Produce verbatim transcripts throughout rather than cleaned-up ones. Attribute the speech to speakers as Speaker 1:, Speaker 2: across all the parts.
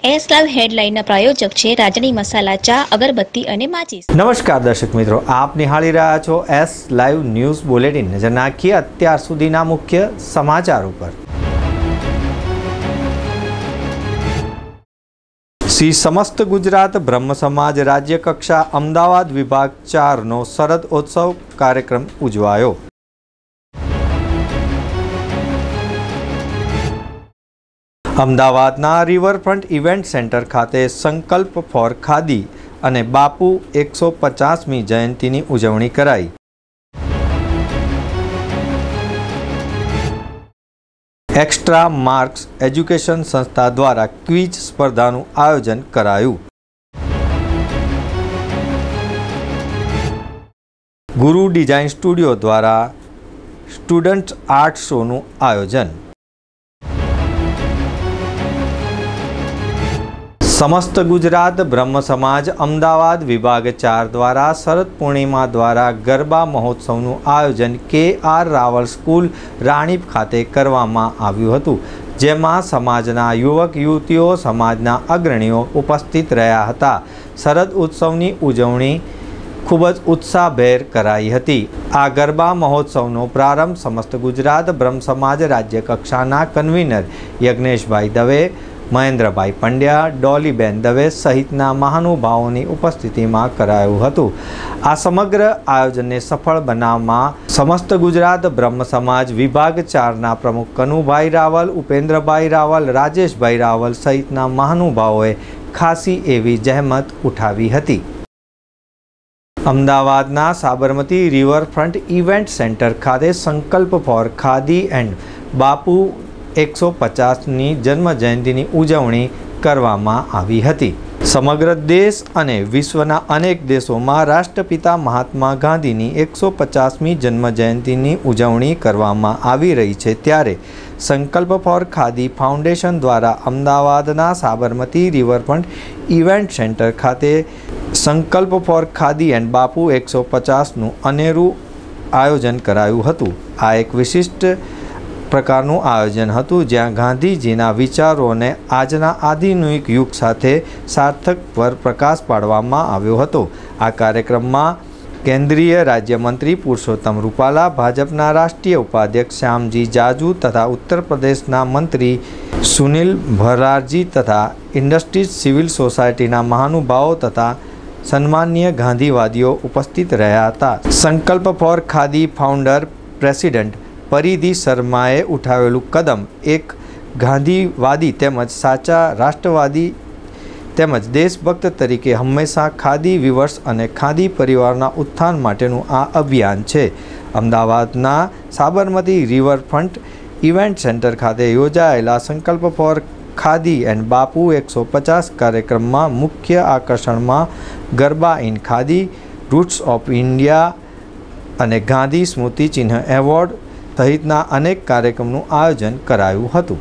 Speaker 1: S live હેડલાઇનના પ્રાયોજક છે રાજની મસાલા ચા, અગરબત્તી અને માચીસ।
Speaker 2: નમસ્કાર દર્શક મિત્રો, આપ નિહાળી રહ્યા છો એસ લાઈવ ન્યૂઝ બુલેટિન। નજર નાખીએ અત્યાર સુધીના મુખ્ય સમાચાર ઉપર। શ્રી સમસ્ત ગુજરાત બ્રહ્મ સમાજ રાજ્ય કક્ષા અમદાવાદ વિભાગ ચાર નો શરદ ઉત્સવ કાર્યક્રમ ઉજવાયો। અમદાવાદના રિવરફ્રન્ટ ઇવેન્ટ સેન્ટર ખાતે સંકલ્પ ફોર ખાદી અને બાપુ એકસો પચાસમી જયંતિની ઉજવણી કરાઈ। એક્સ્ટ્રા માર્ક્સ એજ્યુકેશન સંસ્થા દ્વારા ક્વિઝ સ્પર્ધાનું આયોજન કરાયું। ગુરુ ડિઝાઇન સ્ટુડિયો દ્વારા સ્ટુડન્ટ આર્ટ શોનું આયોજન। સમસ્ત ગુજરાત બ્રહ્મ સમાજ અમદાવાદ વિભાગ ચાર દ્વારા શરદ પૂર્ણિમા દ્વારા ગરબા મહોત્સવનું આયોજન કે આર રાવલ સ્કૂલ રાણીપ ખાતે કરવામાં આવ્યું હતું, જેમાં સમાજના યુવક યુવતીઓ, સમાજના અગ્રણીઓ ઉપસ્થિત રહ્યા હતા। શરદ ઉત્સવની ઉજવણી ખૂબ જ ઉત્સાહભેર કરાઈ હતી। આ ગરબા મહોત્સવનો પ્રારંભ સમસ્ત ગુજરાત બ્રહ્મ સમાજ રાજ્ય કક્ષાના કન્વીનર યજ્ઞેશભાઈ દવે, મહેન્દ્રભાઈ પંડ્યા, ડોલીબેન દવે સહિતના મહાનુભાવોની ઉપસ્થિતિમાં કરાયું હતું। આ સમગ્ર આયોજનને સફળ બનાવવામાં સમસ્ત ગુજરાત બ્રહ્મ સમાજ વિભાગ ચારના પ્રમુખ કનુભાઈ રાવલ, ઉપેન્દ્રભાઈ રાવલ, રાજેશભાઈ રાવલ સહિતના મહાનુભાવોએ ખાસી એવી જહેમત ઉઠાવી હતી। અમદાવાદના સાબરમતી રિવરફ્રન્ટ ઇવેન્ટ સેન્ટર ખાતે સંકલ્પ ફોર ખાદી એન્ડ બાપુ એકસો પચાસની જન્મ જયંતિની ઉજવણી કરવામાં આવી હતી। સમગ્ર દેશ અને વિશ્વના અનેક દેશોમાં રાષ્ટ્રપિતા મહાત્મા ગાંધીની એકસો પચાસમી જન્મ જયંતિની ઉજવણી કરવામાં આવી રહી છે, ત્યારે સંકલ્પ ફોર ખાદી ફાઉન્ડેશન દ્વારા અમદાવાદના સાબરમતી રિવરફ્રન્ટ ઇવેન્ટ સેન્ટર ખાતે સંકલ્પ ફોર ખાદી એન્ડ બાપુ એકસો પચાસનું અનેરું આયોજન કરાયું હતું। આ એક વિશિષ્ટ પ્રકારનું આયોજન હતું, જ્યાં ગાંધીજીના વિચારોને આજના આધુનિક યુગ સાથે સાર્થક પર પ્રકાશ પાડવામાં આવ્યો હતો। આ કાર્યક્રમમાં કેન્દ્રીય રાજ્યમંત્રી પુરુષોત્તમ રૂપાલા, ભાજપના રાષ્ટ્રીય ઉપાધ્યક્ષ શ્યામજી જાજુ તથા ઉત્તર પ્રદેશના મંત્રી સુનિલ ભરારજી તથા ઇન્ડસ્ટ્રીઝ સિવિલ સોસાયટીના મહાનુભાવો તથા સન્માનીય ગાંધીવાદીઓ ઉપસ્થિત રહ્યા હતા। Sankalp for Khadi founder president Paridhi શર્માએ ઉઠાવેલું કદમ એક ગાંધીવાદી તેમજ સાચા રાષ્ટ્રવાદી તેમજ દેશભક્ત તરીકે હંમેશા ખાદી વિવર્સ અને ખાદી પરિવારના ઉત્થાન માટેનું આ અભિયાન છે। અમદાવાદના સાબરમતી રિવરફ્રન્ટ ઇવેન્ટ સેન્ટર ખાતે યોજાયેલા સંકલ્પ ફોર ખાદી એન્ડ બાપુ એકસો પચાસ કાર્યક્રમમાં મુખ્ય આકર્ષણમાં Garba in Khadi, roots of India અને ગાંધી સ્મૃતિ ચિહ્ન એવોર્ડ सहितना अनेक कार्यक्रमों आयोजन कराયું હતું।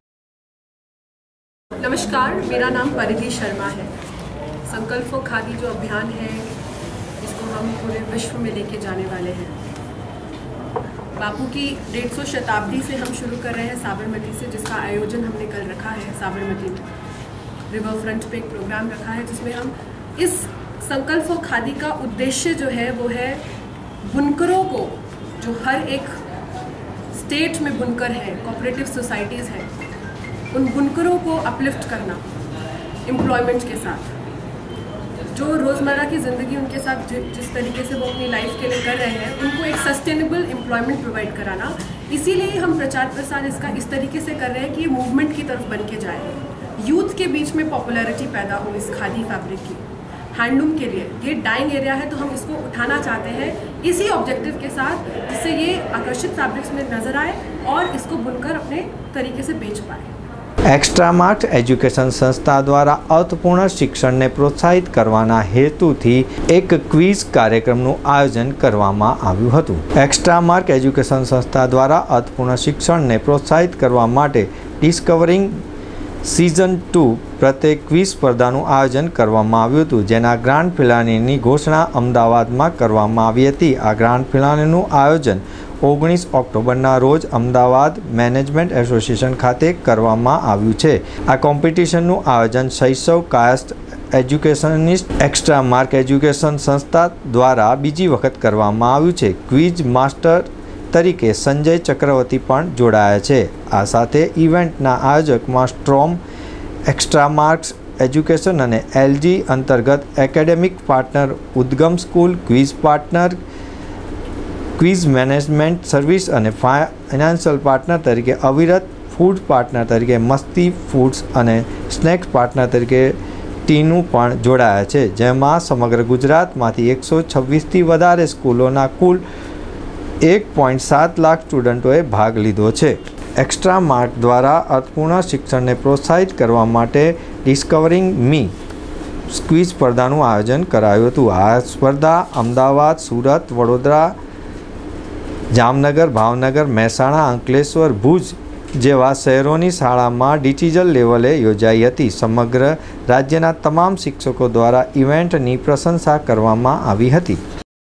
Speaker 3: नमस्कार, मेरा नाम परिधि शर्मा है। संकल्प फॉर खादी जो अभियान है, इसको हम पूरे विश्व में लेके जाने वाले हैं। बापू की डेढ़ सौ शताब्दी से हम शुरू कर रहे हैं साबरमती से, जिसका आयोजन हमने कल रखा है साबरमती में। रिवर फ्रंट पे एक प्रोग्राम रखा है जिसमें हम इस संकल्प फॉर खादी का उद्देश्य जो है वो है बुनकरों को, जो हर एक स्टेट में बुनकर है, कोऑपरेटिव सोसाइटीज़ हैं, उन बुनकरों को अपलिफ्ट करना एम्प्लॉयमेंट के साथ। जो रोज़मर्रा की ज़िंदगी उनके साथ जिस तरीके से वो अपनी लाइफ के लिए कर रहे हैं, उनको एक सस्टेनेबल एम्प्लॉयमेंट प्रोवाइड कराना। इसीलिए हम प्रचार प्रसार इसका इस तरीके से कर रहे हैं कि ये मूवमेंट की तरफ बन के जाए, यूथ के बीच में पॉपुलैरिटी पैदा हो इस खादी फैब्रिक की। हैंडलूम के लिए ये डाइंग एरिया है, तो हम इसको उठाना चाहते हैं इसी ऑब्जेक्टिव के साथ, जिससे ये आकर्षित फैब्रिक्स में नजर आए और इसको बुनकर अपने तरीके से बेच पाए।
Speaker 2: एक्स्ट्रा मार्क्स एज्युकेशन संस्था द्वारा अर्थपूर्ण शिक्षण ने प्रोत्साहित करवाना हेतुथी एक क्विज कार्यक्रमનું આયોજન કરવામાં આવ્યું હતું। एक्स्ट्रा मार्क एज्युकेशन संस्था द्वारा अर्थपूर्ण शिक्षणને પ્રોત્સાહિત કરવા માટે ડિસ્કવરિંગ सीजन टू प्रत्ये क्विज स्पर्धाનું આયોજન કરવામાં આવ્યું હતું, જેના ગ્રાન્ડ ફિનાલેની ઘોષણા અમદાવાદમાં કરવામાં આવી હતી। આ ગ્રાન્ડ ફિનાલેનું આયોજન ઓગણીસ ઓક્ટોબરના રોજ અમદાવાદ મેનેજમેન્ટ એસોસિએશન ખાતે કરવામાં આવ્યું છે। આ કોમ્પિટિશનનું આયોજન Shaishav Kayasth educationist extra mark education સંસ્થા દ્વારા બીજી વખત કરવામાં આવ્યું છે। ક્વિઝ માસ્ટર તરીકે સંજય ચક્રવર્તી પણ જોડાયા છે। આ સાથે ઇવેન્ટના આયોજકમાં સ્ટ્રોમ એક્સ્ટ્રા માર્ક્સ એજ્યુકેશન અને એલજી અંતર્ગત academic partner Udgam school, quiz partner quiz management service અને ફાઇનાન્શિયલ પાર્ટનર તરીકે અવિરત, ફૂડ પાર્ટનર તરીકે મસ્તી ફૂડ્સ અને સ્નેક્સ પાર્ટનર તરીકે ટીનું પણ જોડાયા છે, જેમાં સમગ્ર ગુજરાતમાંથી એકસો છવ્વીસથી વધારે સ્કૂલોના કુલ એક પોઈન્ટ સાત લાખ સ્ટુડન્ટોએ ભાગ લીધો છે। એક્સ્ટ્રા માર્ક દ્વારા અર્થપૂર્ણ શિક્ષણને પ્રોત્સાહિત કરવા માટે ડિસ્કવરિંગ મી ક્વિઝ સ્પર્ધાનું આયોજન કરાયું હતું। આ સ્પર્ધા અમદાવાદ, સુરત, વડોદરા, જામનગર, ભાવનગર, મહેસાણા, અંકલેશ્વર, ભુજ જેવા શહેરોની શાળામાં ડિવિઝન લેવલે યોજાઈ હતી। સમગ્ર રાજ્યના તમામ શિક્ષકો દ્વારા ઇવેન્ટની પ્રશંસા કરવામાં આવી હતી।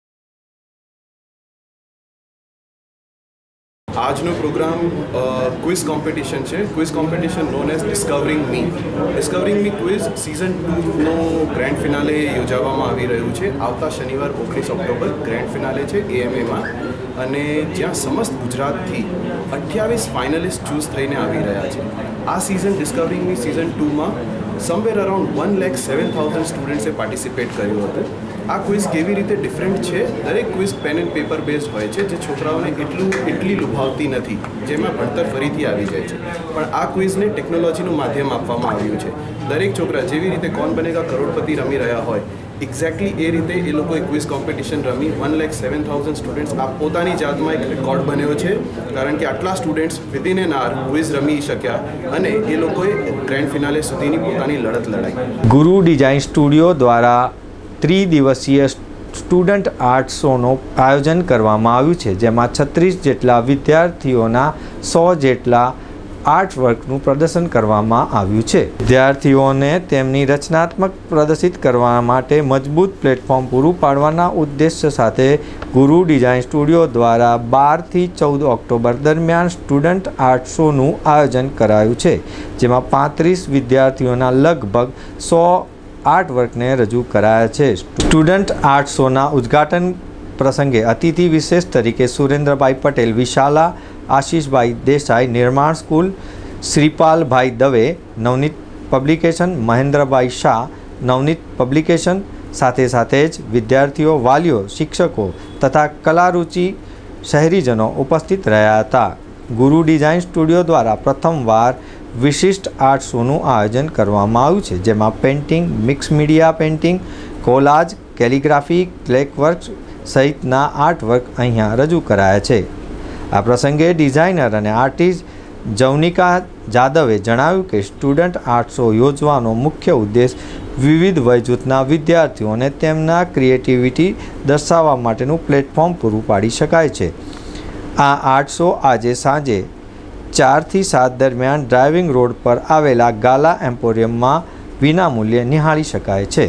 Speaker 4: આજનો પ્રોગ્રામ ક્વિઝ કોમ્પિટિશન છે। Quiz competition known as discovering me discovering me quiz season ટુનો ગ્રેન્ડ ફિનાલે યોજવામાં આવી રહ્યું છે। આવતા શનિવાર ઓગણીસ ઓક્ટોબર ગ્રેન્ડ ફિનાલે છે એએમએમાં, અને જ્યાં સમસ્ત ગુજરાતથી અઠ્યાવીસ ફાઇનલિસ્ટ ચૂઝ થઈને આવી રહ્યા છે। આ સિઝન ડિસ્કવરિંગ મી સિઝન ટુમાં somewhere around one lakh seven thousand સ્ટુડન્ટ્સે participate કર્યું હતું। આ ક્વિઝ કેવી રીતે ડિફરન્ટ છે? દરેક quiz pen and paper based હોય છે, જે છોકરાઓને એટલું એટલી લુભાવતી નથી, જેમાં ભણતર ફરીથી આવી જાય છે। પણ આ ક્વિઝને ટેકનોલોજીનું માધ્યમ આપવામાં આવ્યું છે। દરેક છોકરા જેવી રીતે કોણ બનેગા કરોડપતિ રમી રહ્યા હોય, એક્ઝેક્ટલી એ રીતે એ લોકોએ ક્વિઝ કોમ્પિટિશન રમી one lakh seven thousand students આ પોતાની જાતમાં એક રેકોર્ડ બન્યો છે, કારણ કે આટલા students within an hour quiz રમી શક્યા અને એ લોકોએ ગ્રેન્ડ ફિનાલે સુધીની પોતાની લડત લડાઈ।
Speaker 2: ગુરુ ડિઝાઇન સ્ટુડિયો દ્વારા ત્રિદિવસીય સ્ટુડન્ટ આર્ટ શોનું આયોજન કરવામાં આવ્યું છે, જેમાં છત્રીસ જેટલા વિદ્યાર્થીઓના સો જેટલા આર્ટ વર્કનું પ્રદર્શન કરવામાં આવ્યું છે। વિદ્યાર્થીઓને તેમની રચનાત્મક પ્રદર્શિત કરવા માટે મજબૂત પ્લેટફોર્મ પૂરું પાડવાના ઉદ્દેશ્ય સાથે ગુરુ ડિઝાઇન સ્ટુડિયો દ્વારા બારથી ચૌદ ઓક્ટોબર દરમિયાન સ્ટુડન્ટ આર્ટ શોનું આયોજન કરાયું છે, જેમાં પાંત્રીસ વિદ્યાર્થીઓના લગભગ સો આર્ટ વર્કને રજૂ કરાયા છે। સ્ટુડન્ટ આર્ટ શોના ઉદ્ઘાટન પ્રસંગે અતિથિ વિશેષ તરીકે Surendrabhai Patel, Vishala, Ashishbhai Desai, Nirman school, Shripalbhai Dave, Navneet publication, Mahendrabhai Shah, Navneet publication સાથે સાથે જ વિદ્યાર્થીઓ, વાલીઓ, શિક્ષકો તથા કલારુચિ શહેરીજનો ઉપસ્થિત રહ્યા હતા। ગુરુ ડિઝાઇન સ્ટુડિયો દ્વારા પ્રથમવાર વિશિષ્ટ આર્ટ શોનું આયોજન કરવામાં આવ્યું છે, જેમાં painting, mix media painting, collage, calligraphy, clay work સહિતના આર્ટવર્ક અહીંયા રજૂ કરાયા છે। આ પ્રસંગે ડિઝાઇનર અને આર્ટિસ્ટ જવનિકા જાદવે જણાવ્યું કે સ્ટુડન્ટ આર્ટ શો યોજવાનો મુખ્ય ઉદ્દેશ વિવિધ વયજૂથના વિદ્યાર્થીઓને તેમના ક્રિએટિવિટી દર્શાવવા માટેનું પ્લેટફોર્મ પૂરું પાડી શકાય છે। આ આર્ટ શો આજે સાંજે ચારથી સાત દરમિયાન ડ્રાઇવિંગ રોડ પર આવેલા ગાલા એમ્પોરિયમમાં વિનામૂલ્યે નિહાળી શકાય છે।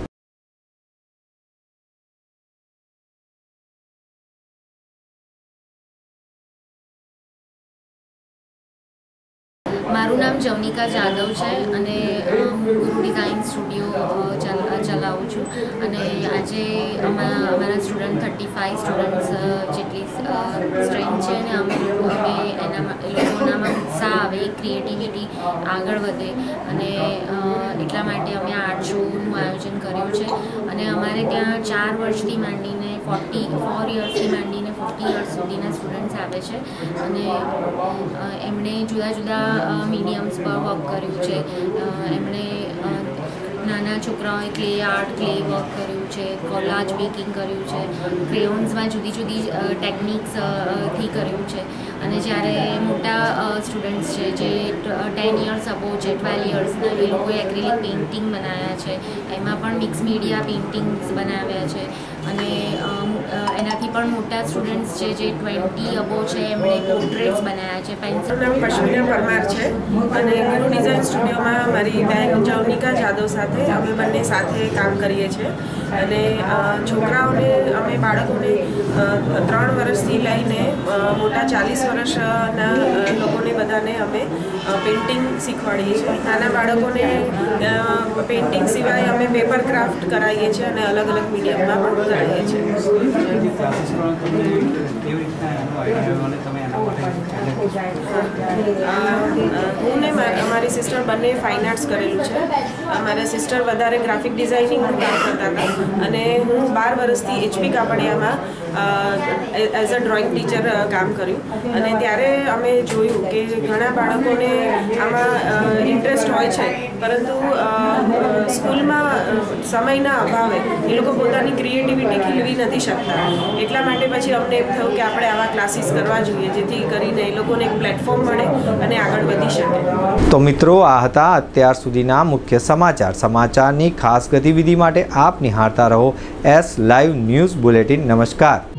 Speaker 5: મારું નામ જવનિકા જાદવ છે અને હું ગુરુ ડિઝાઇન સ્ટુડિયો ચલાવું છું, અને આજે અમારા સ્ટુડન્ટ થર્ટી ફાઇવ સ્ટુડન્ટ્સ જેટલી સ્ટ્રેન્થ છે, અને અમે અમે એના એ લોકોનામાં ઉત્સાહ આવે, ક્રિએટિવિટી આગળ વધે, અને એટલા માટે અમે આર્ટ શોનું આયોજન કર્યું છે। અને અમારે ત્યાં ચાર વર્ષથી માંડીને ફોર્ટી ફોર યર્સથી માંડીને ફિફ્ટી યર્સ સુધીના સ્ટુડન્ટ્સ આવે છે, અને એમણે જુદા જુદા મીડિયમ્સ પર વર્ક કર્યું છે। એમણે નાના છોકરાઓએ ક્લે આર્ટ, ક્લે વર્ક કર્યું છે, કોલાજ બેકિંગ કર્યું છે, ક્રેયોન્સમાં જુદી જુદી ટેકનિક્સથી કર્યું છે, અને જ્યારે મોટા સ્ટુડન્ટ્સ છે જે ટેન યર્સ અબો છે ટ્વેલ્વ યર્સના એ લોકોએ એક્રિલિક પેઇન્ટિંગ બનાવ્યા છે, એમાં પણ મિક્સ મીડિયા પેઇન્ટિંગ્સ બનાવ્યા છે. અને એનાથી પણ મોટા સ્ટુડન્ટ્સ છે જે ટ્વેન્ટી અબો છે એમણે પોર્ટ્રેટ્સ બનાવ્યા છે. પેન્સિલ
Speaker 3: નામ પશ્મિના પરમાર છે અને ગુરુ ડિઝાઇન સ્ટુડિયોમાં મારી બહેન જવનિકા જાદવ સાથે અમે બંને સાથે કામ કરીએ છીએ. અને છોકરાઓને અમે બાળકોને ત્રણ વર્ષથી લઈને મોટા ચાલીસ વર્ષના લોકોને બધાને અમે પેઇન્ટિંગ શીખવાડીએ છીએ. નાના બાળકોને પેઇન્ટિંગ સિવાય અમે પેપર ક્રાફ્ટ કરાવીએ છીએ અને અલગ અલગ મીડિયમમાં પણ કરાવીએ છીએ. હું ને અમારી સિસ્ટર બંને ફાઇન આર્ટ્સ કરેલું છે. મારા સિસ્ટર વધારે ગ્રાફિક ડિઝાઇનિંગનું કામ કરતા હતા અને હું બાર વર્ષથી એચપી કાપડિયામાં એઝ અ ડ્રોઈંગ ટીચર કામ કર્યું. અને ત્યારે અમે જોયું કે ઘણા બાળકોને આમાં ઇન્ટરેસ્ટ હોય છે, પરંતુ સ્કૂલમાં સમયના અભાવે એ લોકો પોતાની ક્રિએટિવિટી ખીલવી નથી શકતા. એટલા માટે પછી અમને એમ થયું કે આપણે આવા ક્લાસીસ કરવા જોઈએ, જેથી કરીને એ લોકોને એક પ્લેટફોર્મ મળે અને આગળ વધી શકે.
Speaker 2: તો મિત્રો, આ હતા અત્યાર સુધીના મુખ્ય સમાચાર. સમાચારની ખાસ ગતિવિધિ માટે આપ નિહાળતા રહો એસ લાઈવ ન્યૂઝ બુલેટિન. નમસ્કાર.